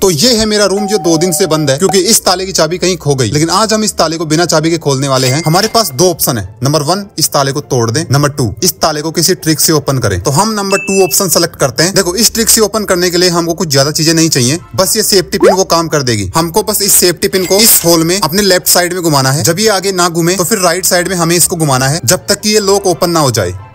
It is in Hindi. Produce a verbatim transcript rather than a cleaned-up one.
तो ये है मेरा रूम जो दो दिन से बंद है क्योंकि इस ताले की चाबी कहीं खो गई। लेकिन आज हम इस ताले को बिना चाबी के खोलने वाले हैं। हमारे पास दो ऑप्शन है। नंबर वन, इस ताले को तोड़ दें। नंबर टू, इस ताले को किसी ट्रिक से ओपन करें। तो हम नंबर टू ऑप्शन सेलेक्ट करते हैं। देखो, इस ट्रिक से ओपन करने के लिए हमको कुछ ज्यादा चीजें नहीं चाहिए, बस ये सेफ्टी पिन वो काम कर देगी। हमको बस इस सेफ्टी पिन को इस होल में अपने लेफ्ट साइड में घुमाना है। जब ये आगे ना घूमे तो फिर राइट साइड में हमें इसको घुमाना है जब तक कि ये लॉक ओपन ना हो जाए।